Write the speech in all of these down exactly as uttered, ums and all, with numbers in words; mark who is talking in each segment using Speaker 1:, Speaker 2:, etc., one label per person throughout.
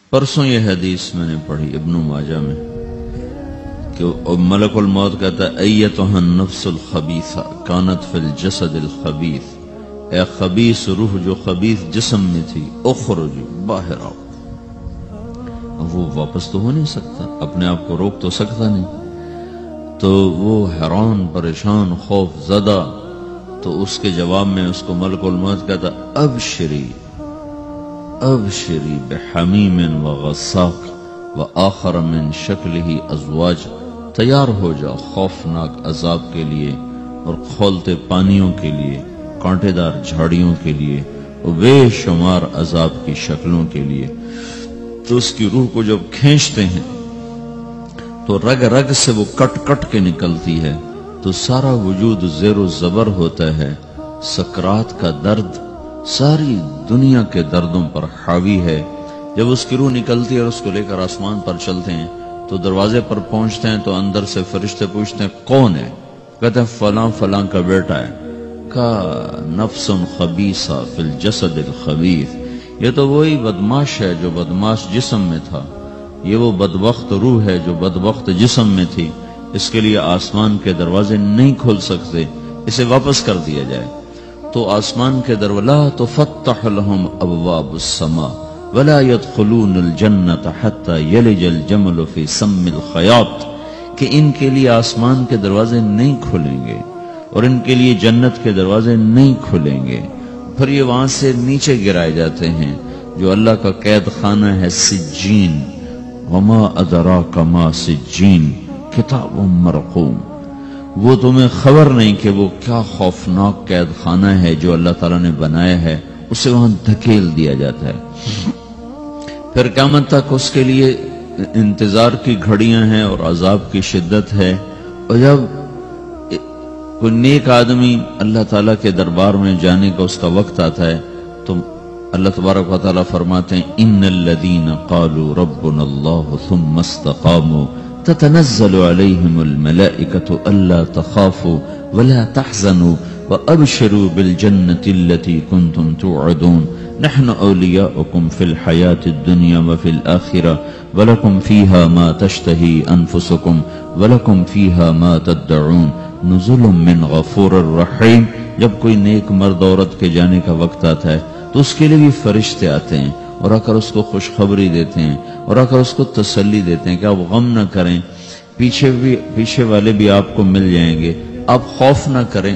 Speaker 1: پرسوں یہ حدیث میں نے پڑھی ابن ماجہ میں کہ ملک الموت کہتا ہے ایتها النفس الخبیثہ کانت فی الجسد الخبیث، اے خبیث روح جو خبیث جسم میں تھی، اخرج باہر آؤ۔ وہ واپس تو ہو نہیں سکتا، اپنے آپ کو روک تو سکتا نہیں، تو وہ حیران پریشان خوف زدہ، تو اس کے جواب میں اس کو ملک الموت کہتا ابشری ابشری بحمیم و غساق و آخر من شکلہ ازواج، تیار ہو جا خوفناک عذاب کے لیے اور کھولتے پانیوں کے لیے، کانٹے دار جھاڑیوں کے لیے، اور بے شمار عذاب کی شکلوں کے لیے۔ تو اس کی روح کو جب کھینچتے ہیں تو رگ رگ سے وہ کٹ کٹ کے نکلتی ہے، تو سارا وجود زیر و زبر ہوتا ہے، سکرات کا درد ساری دنیا کے دردوں پر حاوی ہے۔ جب اس کی روح نکلتی ہے اور اس کو لے کر آسمان پر چلتے ہیں تو دروازے پر پہنچتے ہیں تو اندر سے فرشتے پوچھتے ہیں کون ہے؟ کہتے ہیں فلاں فلاں کا بیٹا ہے۔ کا نفس خبیثہ فی الجسد الخبیث، یہ تو وہی بدماش ہے جو بدماش جسم میں تھا، یہ وہ بدبخت روح ہے جو بدبخت جسم میں تھی، اس کے لیے آسمان کے دروازے نہیں کھل سکتے، اسے واپس کر دیا جائے۔ تو آسمان کے دروازے لا تفتح لهم ابواب السماء ولا يدخلون الجنة حتى يلج الجمل في سم الخياط، کہ ان کے لیے آسمان کے دروازے نہیں کھلیں گے اور ان کے لیے جنت کے دروازے نہیں کھلیں گے، پھر یہ وہاں سے نیچے گرائے جاتے ہیں جو اللہ کا قید خانہ ہے سجین۔ وما ادراک ما سجین کتاب مرقوم، وہ تمہیں خبر نہیں کہ وہ کیا خوفناک قید خانہ ہے جو اللہ تعالیٰ نے بنایا ہے، اسے وہاں دھکیل دیا جاتا ہے۔ پھر قیامت تک اس کے لیے انتظار کی گھڑیاں ہیں اور عذاب کی شدت ہے، اور جب کوئی نیک آدمی اللہ تعالیٰ کے دربار میں جانے کا اس کا وقت آتا ہے تو اللہ تبارک و تعالیٰ فرماتے ہیں ان الذین قالوا ربنا اللہ ثم استقاموا تتنزل علیہم الملائکۃ الا تخافوا ولا تحزنوا وابشروا بالجنة التي كنتم توعدون نحن اولیاؤکم فی الحیاة الدنیا وفی الآخرہ ولکم فیہا ما تشتہی انفسکم ولکم فیہا ما تدعون نزل من غفور الرحیم۔ جب کوئی نیک مرد عورت کے جانے کا وقت آتا ہے تو اس کے لیے بھی فرشتے آتے ہیں اور آ کر اس کو خوشخبری دیتے ہیں اور آ کر اس کو تسلی دیتے ہیں کہ آپ غم نہ کریں، پیچھے بھی پیچھے والے بھی آپ کو مل جائیں گے، آپ خوف نہ کریں،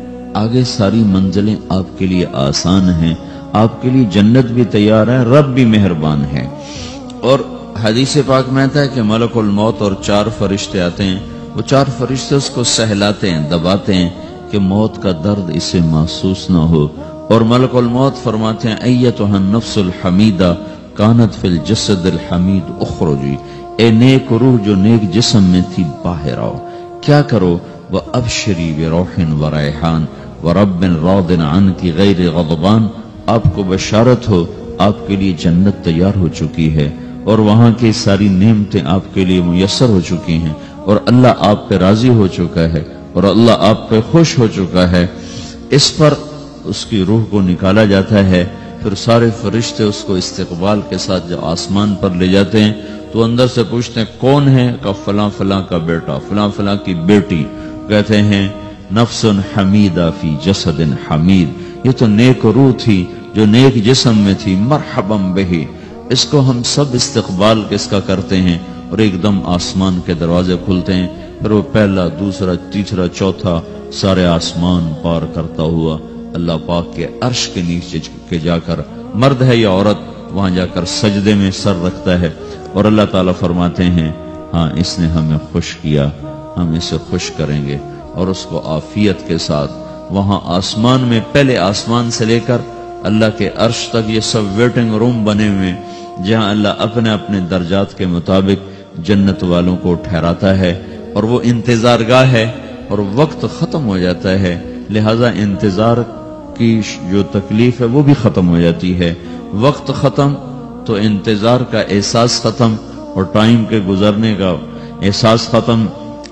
Speaker 1: آگے ساری منزلیں آپ کے لیے آسان ہیں، آپ کے لیے جنت بھی تیار ہے، رب بھی مہربان ہے۔ اور حدیث پاک میں آتا ہے کہ ملک الموت اور چار فرشتے آتے ہیں، وہ چار فرشتے اس کو سہلاتے ہیں، دباتے ہیں کہ موت کا درد اسے محسوس نہ ہو، اور ملک الموت فرماتے ہیں ایتها النفس الحمیدہ کانت فی الجسد الحمید اخرجی، اے نیک روح جو نیک جسم میں تھی باہر آؤ۔ کیا کرو؟ وابشری بروح وریحان ورب راض عنک غیر غضبان، آپ کو بشارت ہو آپ کے لیے جنت تیار ہو چکی ہے اور وہاں کی ساری نعمتیں آپ کے لیے میسر ہو چکی ہیں، اور اللہ آپ پہ راضی ہو چکا ہے اور اللہ آپ پہ خوش ہو چکا ہے۔ اس پر اس کی روح کو نکالا جاتا ہے، پھر سارے فرشتے اس کو استقبال کے ساتھ جب آسمان پر لے جاتے ہیں تو اندر سے پوچھتے ہیں کون ہے؟ کہ فلاں فلاں کا بیٹا، فلاں فلاں کی بیٹی۔ کہتے ہیں نفس حمیدہ فی جسد حمید، یہ تو نیک روح تھی جو نیک جسم میں تھی، مرحبا بہی، اس کو ہم سب استقبال کس کا کرتے ہیں، اور ایک دم آسمان کے دروازے کھلتے ہیں، پھر وہ پہلا دوسرا تیسرا چوتھا سارے آسمان پار کرتا ہوا اللہ پاک کے عرش کے نیچے کے جا کر، مرد ہے یا عورت، وہاں جا کر سجدے میں سر رکھتا ہے، اور اللہ تعالیٰ فرماتے ہیں ہاں اس نے ہمیں خوش کیا، ہم اسے خوش کریں گے، اور اس کو عافیت کے ساتھ وہاں آسمان میں، پہلے آسمان سے لے کر اللہ کے عرش تک یہ سب ویٹنگ روم بنے ہوئے جہاں اللہ اپنے اپنے درجات کے مطابق جنت والوں کو ٹھہراتا ہے، اور وہ انتظار گاہ ہے اور وقت ختم ہو جاتا ہے، لہذا انتظار کی جو تکلیف ہے وہ بھی ختم ہو جاتی ہے، وقت ختم تو انتظار کا احساس ختم اور ٹائم کے گزرنے کا احساس ختم۔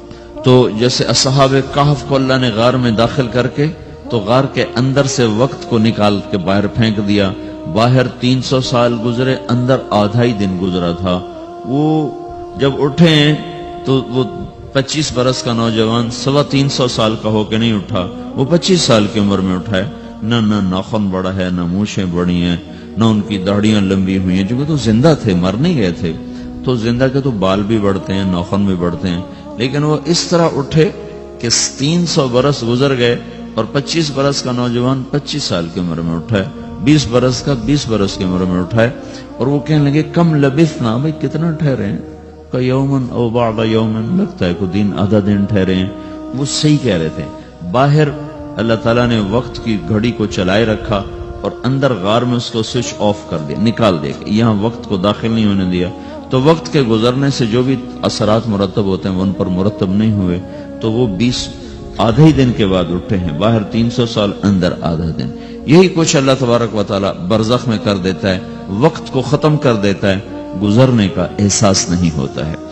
Speaker 1: تو جیسے اصحاب کہف کو اللہ نے غار میں داخل کر کے تو غار کے اندر سے وقت کو نکال کے باہر پھینک دیا، باہر تین سو سال گزرے، اندر آدھا ہی دن گزرا تھا۔ وہ جب اٹھے ہیں تو وہ پچیس برس کا نوجوان سوا تین سو سال کا ہو کے نہیں اٹھا، وہ پچیس سال کی عمر میں اٹھا ہے۔ نہ نہ ناخن بڑا ہے، نہ مونچھیں بڑی ہیں، نہ ان کی داڑیاں لمبی ہوئی ہیں، جو تو زندہ تھے، مر نہیں گئے تھے۔ تو زندہ کے تو بال بھی بڑھتے ہیں، ناخن بھی بڑھتے ہیں، لیکن وہ اس طرح اٹھے کہ تین سو برس گزر گئے اور پچیس برس کا نوجوان پچیس سال کی عمر میں اٹھا ہے، بیس برس کا بیس برس کی عمر میں اٹھا ہے۔ اور وہ کہنے لگے کم لبثنا، بھئی کتنا ٹھہرے ہیں؟ کہ یومن او بعد یومن، لگتا ہے کوئی دن آدھا دن ٹھہرے ہیں۔ وہ صحیح کہہ رہے تھے۔ باہر اللہ تعالیٰ نے وقت کی گھڑی کو چلائے رکھا اور اندر غار میں اس کو سوئچ آف کر دیا، نکال دیا، یہاں وقت کو داخل نہیں ہونے دیا۔ تو وقت کے گزرنے سے جو بھی اثرات مرتب ہوتے ہیں وہ ان پر مرتب نہیں ہوئے، تو وہ بیس آدھے ہی دن کے بعد اٹھے ہیں۔ باہر تین سو سال، اندر آدھا دن۔ یہی کچھ اللہ تبارک و تعالیٰ برزخ میں کر دیتا ہے، وقت کو ختم کر دیتا ہے، گزرنے کا احساس نہیں ہوتا ہے۔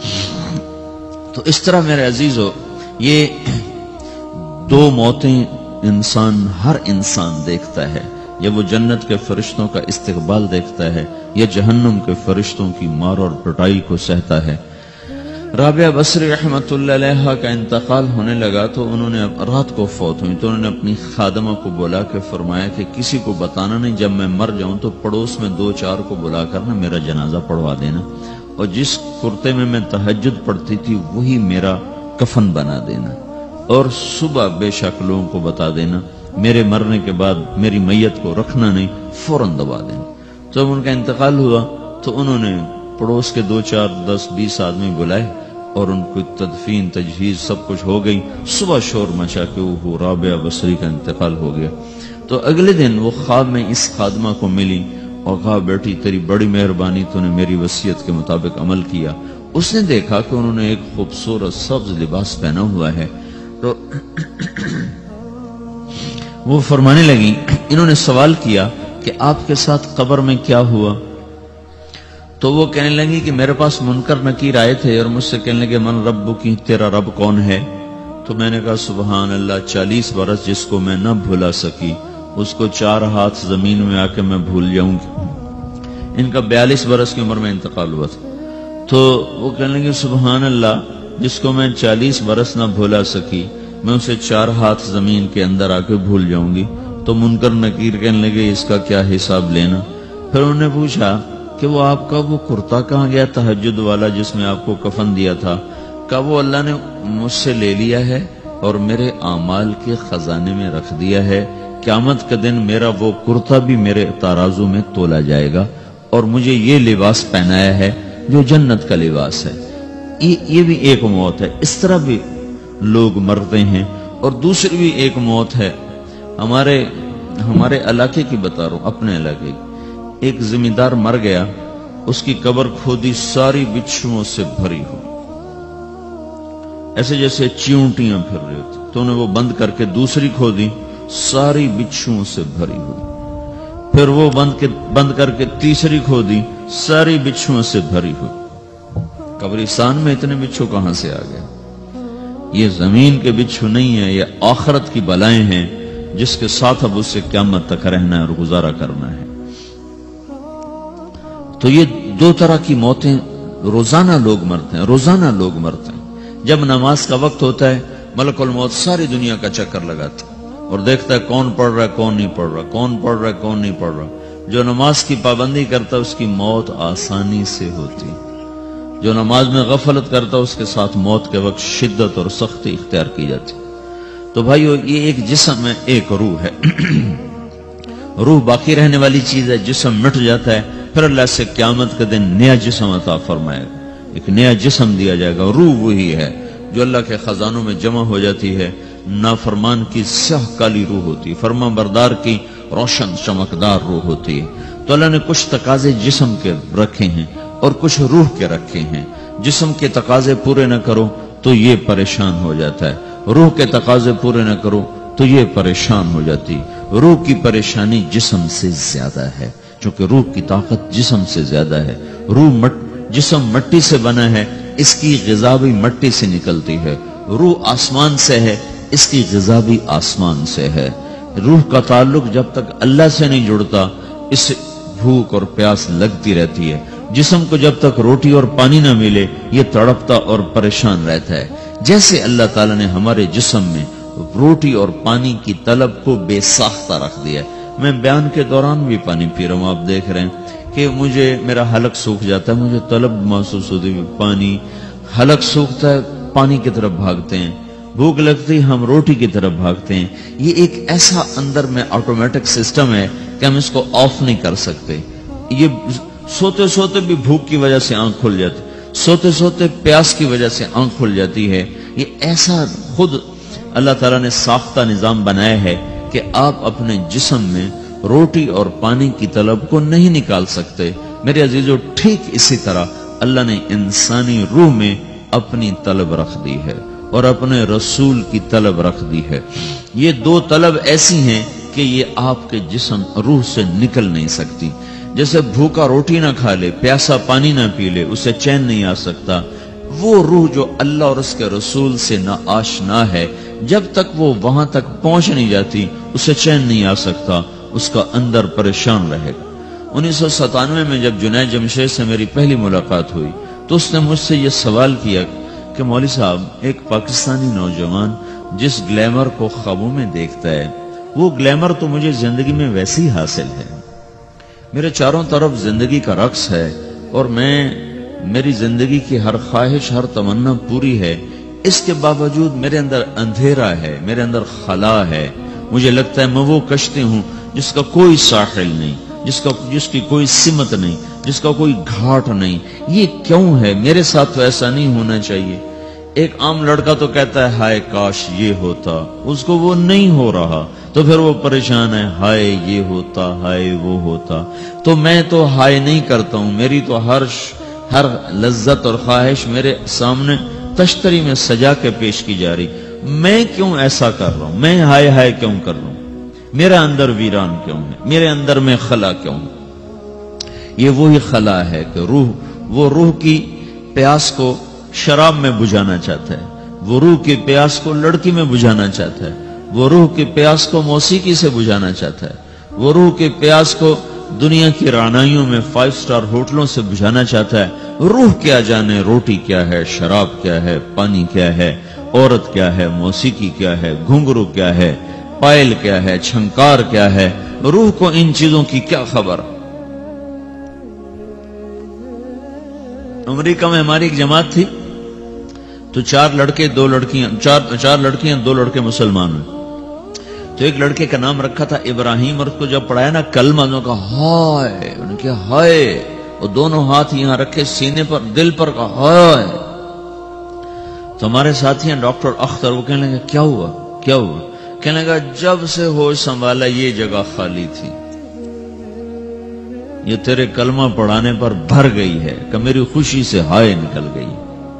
Speaker 1: تو اس طرح میرے عزیزو، یہ دو موتیں انسان ہر انسان دیکھتا ہے، یا وہ جنت کے فرشتوں کا استقبال دیکھتا ہے یا جہنم کے فرشتوں کی مار اور پٹائی کو سہتا ہے۔ رابعہ بصری رحمت اللہ علیہ کا انتقال ہونے لگا تو انہوں نے رات کو فوت ہوئی، تو انہوں نے اپنی خادمہ کو بلا کے فرمایا کہ کسی کو بتانا نہیں، جب میں مر جاؤں تو پڑوس میں دو چار کو بلا کر نا میرا جنازہ پڑھوا دینا، اور جس کرتے میں میں تہجد پڑھتی تھی وہی میرا کفن بنا دینا، اور صبح بے شک لوگوں کو بتا دینا، میرے مرنے کے بعد میری میت کو رکھنا نہیں، فوراً دبا دینا۔ جب ان کا انتقال ہوا تو انہوں نے پڑوس کے دو چار دس بیس آدمی بلائے اور ان کو تدفین تجہیز سب کچھ ہو گئی۔ صبح شور مچا کہ وہ رابعہ بصری کا انتقال ہو گیا۔ تو اگلے دن وہ خواب میں اس خادمہ کو ملی اور کہا بیٹی تیری بڑی مہربانی، تو نے میری وصیت کے مطابق عمل کیا۔ اس نے دیکھا کہ انہوں نے ایک خوبصورت سبز لباس پہنا ہوا ہے، تو وہ فرمانے لگی، انہوں نے سوال کیا کہ آپ کے ساتھ قبر میں کیا ہوا؟ تو وہ کہنے لگی کہ میرے پاس منکر نکیر آئے تھے اور مجھ سے کہنے لگے من رب کی، تیرا رب کون ہے؟ تو میں نے کہا سبحان اللہ، چالیس برس جس کو میں نہ بھولا سکی اس کو چار ہاتھ زمین میں آ کے میں بھول جاؤں گی۔ ان کا بیالیس برس کی عمر میں انتقال ہوا تھا۔ تو وہ کہنے لگے سبحان اللہ، جس کو میں چالیس برس نہ بھولا سکی میں اسے چار ہاتھ زمین کے اندر آ کے بھول جاؤں گی۔ تو منکر نکیر کہنے لگے اس کا کیا حساب لینا؟ پھر انہوں نے پوچھا کہ وہ آپ کا وہ کرتا کہاں گیا تہجد والا جس میں آپ کو کفن دیا تھا؟ کہا وہ اللہ نے مجھ سے لے لیا ہے اور میرے اعمال کے خزانے میں رکھ دیا ہے، قیامت کے دن میرا وہ کرتا بھی میرے ترازو میں تولا جائے گا، اور مجھے یہ لباس پہنایا ہے جو جنت کا لباس ہے۔ یہ بھی ایک موت ہے، اس طرح بھی لوگ مرتے ہیں۔ اور دوسری بھی ایک موت ہے، ہمارے ہمارے علاقے کی بتا رہا ہوں، اپنے علاقے کی۔ ایک زمیندار مر گیا، اس کی قبر کھودی، ساری بچھوؤں سے بھری ہوئی، ایسے جیسے چیونٹیاں پھر رہی ہوتی، تو انہیں وہ بند کر کے دوسری کھودی، ساری بچھوؤں سے بھری ہوئی، پھر وہ بند کے بند کر کے تیسری کھودی، ساری بچھوؤں سے بھری ہوئی۔ قبرستان میں اتنے بچھو کہاں سے آ گئے؟ یہ زمین کے بچھو نہیں ہیں، یہ آخرت کی بلائیں ہیں جس کے ساتھ اب اس سے قیامت تک رہنا ہے اور گزارا کرنا ہے۔ تو یہ دو طرح کی موتیں روزانہ لوگ مرتے ہیں، روزانہ لوگ مرتے ہیں۔ جب نماز کا وقت ہوتا ہے ملک الموت ساری دنیا کا چکر لگاتا ہے اور دیکھتا ہے کون پڑھ رہا ہے کون نہیں پڑھ رہا، کون پڑھ رہا ہے کون نہیں پڑھ رہا۔ جو نماز کی پابندی کرتا ہے اس کی موت آسانی سے ہوتی، جو نماز میں غفلت کرتا ہے اس کے ساتھ موت کے وقت شدت اور سختی اختیار کی جاتی۔ تو بھائیو، یہ ایک جسم ہے، ایک روح ہے۔ روح باقی رہنے والی چیز ہے، جسم مٹ جاتا ہے، پھر اللہ سے قیامت کے دن نیا جسم عطا فرمائے گا، ایک نیا جسم دیا جائے گا۔ روح وہی ہے جو اللہ کے خزانوں میں جمع ہو جاتی ہے۔ نافرمان کی سیاہ کالی روح ہوتی ہے، فرمان بردار کی روشن چمکدار روح ہوتی ہے۔ تو اللہ نے کچھ تقاضے جسم کے رکھے ہیں اور کچھ روح کے رکھے ہیں۔ جسم کے تقاضے پورے نہ کرو تو یہ پریشان ہو جاتا ہے، روح کے تقاضے پورے نہ کرو تو یہ پریشان ہو جاتی۔ روح کی پریشانی جسم سے زیادہ ہے، چونکہ روح کی طاقت جسم سے زیادہ ہے۔ روح مٹ جسم مٹی سے بنا ہے، اس کی غذا بھی مٹی سے نکلتی ہے۔ روح آسمان سے ہے، اس کی غذا بھی آسمان سے ہے۔ روح کا تعلق جب تک اللہ سے نہیں جڑتا، اس بھوک اور پیاس لگتی رہتی ہے. جسم کو جب تک روٹی اور پانی نہ ملے یہ تڑپتا اور پریشان رہتا ہے. جیسے اللہ تعالیٰ نے ہمارے جسم میں روٹی اور پانی کی طلب کو بے ساختہ رکھ دیا ہے. میں بیان کے دوران بھی پانی پی رہا ہوں، آپ دیکھ رہے ہیں کہ مجھے میرا حلق سوکھ جاتا ہے، مجھے طلب محسوس ہوتی ہے پانی. حلق سوکھتا ہے پانی کی طرف بھاگتے ہیں، بھوک لگتی ہم روٹی کی طرف بھاگتے ہیں. یہ ایک ایسا اندر میں آٹومیٹک سسٹم ہے کہ ہم اس کو آف نہیں کر سکتے. یہ سوتے سوتے بھی بھوک کی وجہ سے آنکھ کھل جاتی، سوتے سوتے پیاس کی وجہ سے آنکھ کھل جاتی ہے. یہ ایسا خود اللہ تعالیٰ نے ساختہ نظام بنایا ہے کہ آپ اپنے جسم میں روٹی اور پانی کی طلب کو نہیں نکال سکتے. میرے عزیزو، ٹھیک اسی طرح اللہ نے انسانی روح میں اپنی طلب رکھ دی ہے اور اپنے رسول کی طلب رکھ دی ہے. یہ دو طلب ایسی ہیں کہ یہ آپ کے جسم روح سے نکل نہیں سکتی. جیسے بھوکا روٹی نہ کھا لے، پیاسا پانی نہ پی لے، اسے چین نہیں آ سکتا. وہ روح جو اللہ اور اس کے رسول سے نہ آشنا ہے، جب تک وہ وہاں تک پہنچ نہیں جاتی اسے چین نہیں آ سکتا، اس کا اندر پریشان رہے گا. انیس سو ستانوے میں جب جنید جمشید سے میری پہلی ملاقات ہوئی تو اس نے مجھ سے یہ سوال کیا کہ مولوی صاحب، ایک پاکستانی نوجوان جس گلیمر کو خوابوں میں دیکھتا ہے، وہ گلیمر تو مجھے زندگی میں ویسی حاصل ہے. میرے چاروں طرف زندگی کا رقص ہے اور میں میری زندگی کی ہر خواہش، ہر تمنا پوری ہے. اس کے باوجود میرے اندر اندھیرا ہے، میرے اندر خلا ہے. مجھے لگتا ہے میں وہ کشتی ہوں جس کا کوئی ساحل نہیں، جس کا جس کی کوئی سمت نہیں، جس کا کوئی گھاٹ نہیں. یہ کیوں ہے؟ میرے ساتھ تو ایسا نہیں ہونا چاہیے. ایک عام لڑکا تو کہتا ہے ہائے کاش یہ ہوتا، اس کو وہ نہیں ہو رہا تو پھر وہ پریشان ہے، ہائے یہ ہوتا، ہائے وہ ہوتا. تو میں تو ہائے نہیں کرتا ہوں، میری تو ہر ہر لذت اور خواہش میرے سامنے تشتری میں سجا کے پیش کی جا رہی. میں کیوں ایسا کر رہا ہوں؟ میں ہائے ہائے کیوں کر رہا ہوں؟ میرا اندر ویران کیوں ہے؟ میرے اندر میں خلا کیوں ہے؟ یہ وہی خلا ہے کہ روح وہ روح کی پیاس کو شراب میں بجھانا چاہتا ہے، وہ روح کی پیاس کو لڑکی میں بجھانا چاہتا ہے، وہ روح کی پیاس کو موسیقی سے بجھانا چاہتا ہے، وہ روح کی پیاس کو دنیا کی رعنائیوں میں فائیو سٹار ہوٹلوں سے بجھانا چاہتا ہے. روح کیا جانے روٹی کیا ہے، شراب کیا ہے، پانی کیا ہے، عورت کیا ہے، موسیقی کیا ہے، گھنگرو کیا ہے، پائل کیا ہے، چھنکار کیا ہے. روح کو ان چیزوں کی کیا خبر؟ امریکہ میں ہماری ایک جماعت تھی تو چار لڑکے دو لڑکیاں چار چار لڑکیاں دو لڑکے مسلمان ہیں. تو ایک لڑکے کا نام رکھا تھا ابراہیم، اور اس کو جب پڑھایا نا کلمہ، انہوں نے کہا ہائے، انہوں نے کہا ہائے، اور دونوں ہاتھ یہاں رکھے سینے پر، دل پر، کہا ہائے. تو ہمارے ساتھی ہیں ڈاکٹر اختر، وہ کہنے لگے کیا ہوا کیا ہوا؟ کہنے لگا جب سے ہوش سنبھالا یہ جگہ خالی تھی، یہ تیرے کلمہ پڑھانے پر بھر گئی ہے کہ میری خوشی سے ہائے نکل گئی.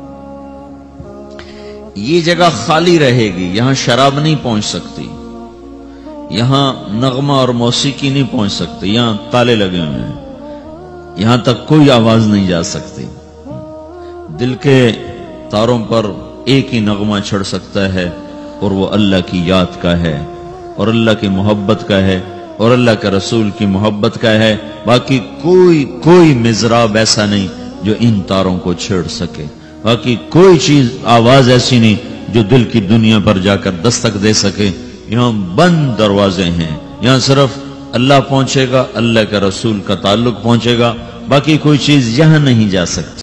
Speaker 1: یہ جگہ خالی رہے گی، یہاں شراب نہیں پہنچ سکتی، یہاں نغمہ اور موسیقی نہیں پہنچ سکتی، یہاں تالے لگے ہوئے ہیں، یہاں تک کوئی آواز نہیں جا سکتی. دل کے تاروں پر ایک ہی نغمہ چڑھ سکتا ہے اور وہ اللہ کی یاد کا ہے اور اللہ کی محبت کا ہے اور اللہ کے رسول کی محبت کا ہے. باقی کوئی کوئی مزراب ایسا نہیں جو ان تاروں کو چھیڑ سکے. باقی کوئی چیز آواز ایسی نہیں جو دل کی دنیا پر جا کر دستک دے سکے. یہاں بند دروازے ہیں، یہاں صرف اللہ پہنچے گا، اللہ کے رسول کا تعلق پہنچے گا، باقی کوئی چیز یہاں نہیں جا سکتی.